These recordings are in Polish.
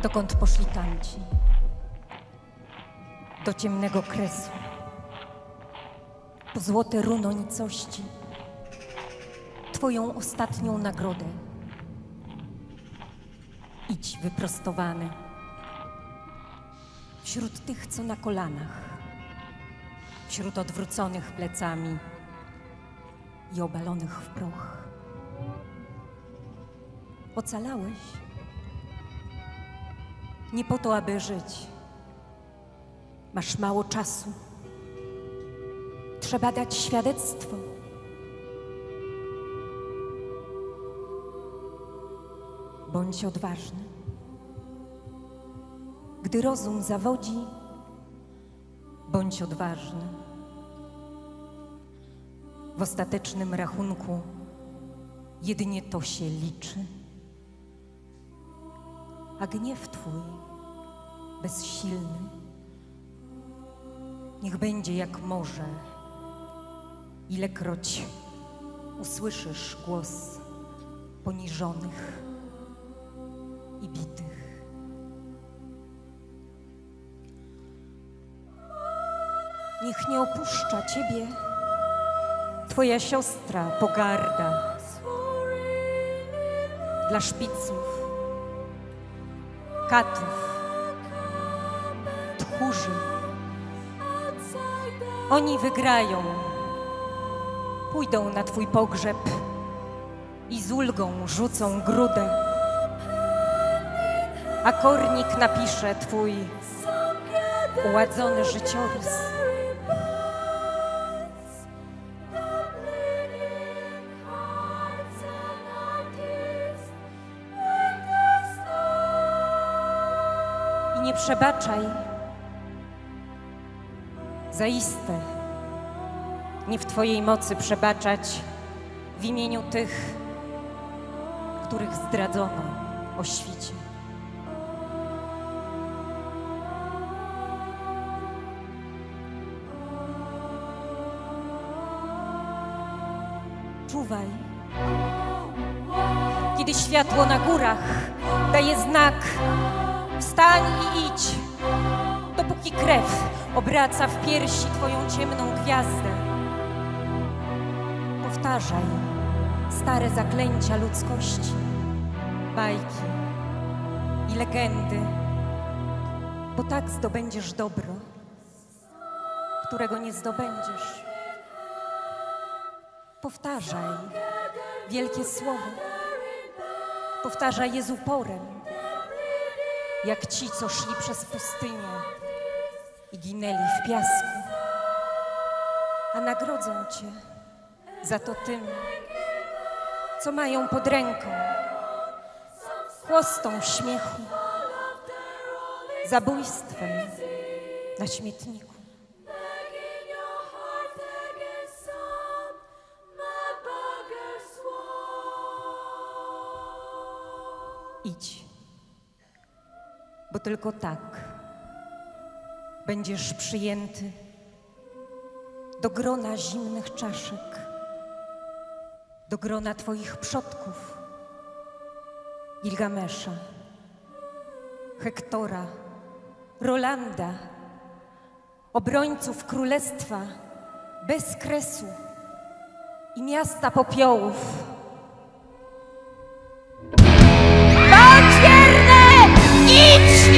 Dokąd poszli tamci? Do ciemnego kresu, po złote runo nicości, twoją ostatnią nagrodę. Idź wyprostowany wśród tych, co na kolanach, wśród odwróconych plecami i obalonych w proch. Ocalałeś nie po to, aby żyć. Masz mało czasu. Trzeba dać świadectwo. Bądź odważny. Gdy rozum zawodzi, bądź odważny. W ostatecznym rachunku jedynie to się liczy. A gniew twój, bezsilny, niech będzie jak morze, ilekroć usłyszysz głos poniżonych i bitych. Niech nie opuszcza ciebie twoja siostra pogarda dla szpiców, katów, tchórzy. Oni wygrają, pójdą na twój pogrzeb i z ulgą rzucą grudę, a kornik napisze twój uładzony życiorys. I nie przebaczaj. Zaiste nie w twojej mocy przebaczać w imieniu tych, których zdradzono o świcie. Czuwaj. Kiedy światło na górach daje znak, wstań i idź, dopóki krew obraca w piersi twoją ciemną gwiazdę. Powtarzaj stare zaklęcia ludzkości, bajki i legendy, bo tak zdobędziesz dobro, którego nie zdobędziesz. Powtarzaj wielkie słowo, powtarzaj je z uporem, jak ci, co szli przez pustynię i ginęli w piasku, a nagrodzą cię za to tym, co mają pod ręką, chłostą śmiechu, zabójstwem na śmietniku. Idź, bo tylko tak będziesz przyjęty do grona zimnych czaszek, do grona twoich przodków, Gilgamesza, Hektora, Rolanda, obrońców królestwa bez kresu i miasta popiołów. Bądź wierny! Idź!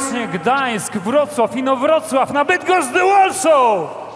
właśnie Gdańsk, Wrocław, Inowrocław, na Bydgoszcz The Warsaw!